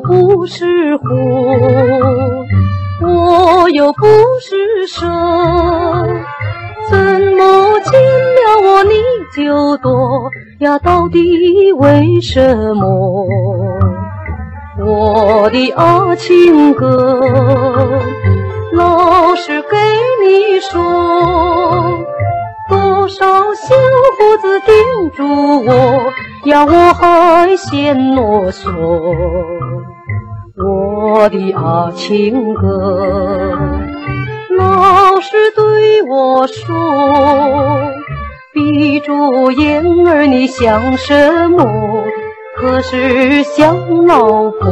不是虎，我又不是蛇，怎么见了我你就躲呀？到底为什么？我的啊情歌，老实给你说，多少小伙子盯住我呀，我还嫌啰嗦。我的啊情歌，老实对我说，闭住眼儿你想什么？可是想老婆，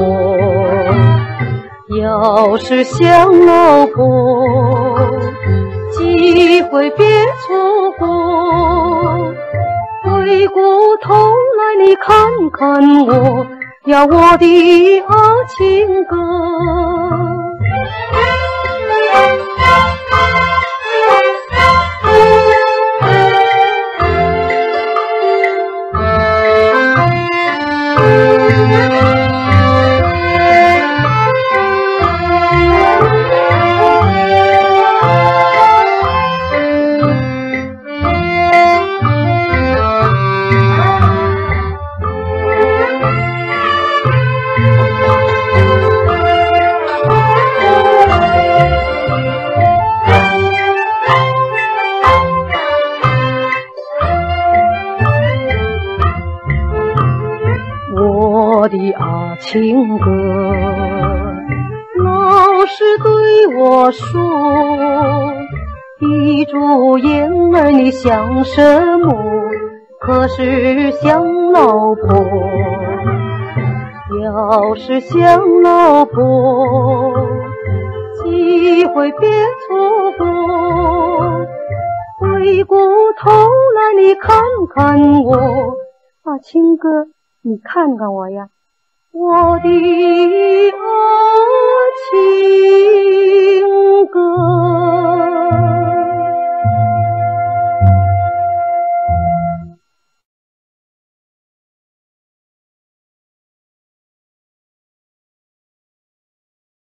要是想老婆，机会别错过。回过头来你看看我呀，我的啊情歌。我的啊情歌，老实对我说，闭住眼儿你想什么？可是想老婆，要是想老婆，机会别错过。回过头来你看看我啊情歌，你看看我呀，我的啊情歌。